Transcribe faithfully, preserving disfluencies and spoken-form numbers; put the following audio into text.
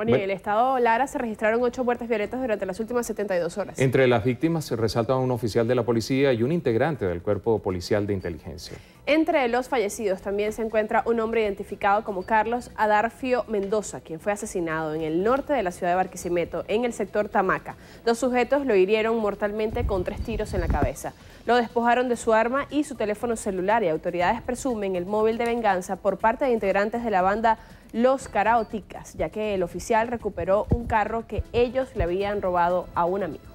Bueno, y en el estado Lara se registraron ocho muertes violentas durante las últimas setenta y dos horas. Entre las víctimas se resalta un oficial de la policía y un integrante del cuerpo policial de inteligencia. Entre los fallecidos también se encuentra un hombre identificado como Carlos Adarfio Mendoza, quien fue asesinado en el norte de la ciudad de Barquisimeto, en el sector Tamaca. Dos sujetos lo hirieron mortalmente con tres tiros en la cabeza. Lo despojaron de su arma y su teléfono celular y autoridades presumen el móvil de venganza por parte de integrantes de la banda Los Karaoticas, ya que el oficial recuperó un carro que ellos le habían robado a un amigo.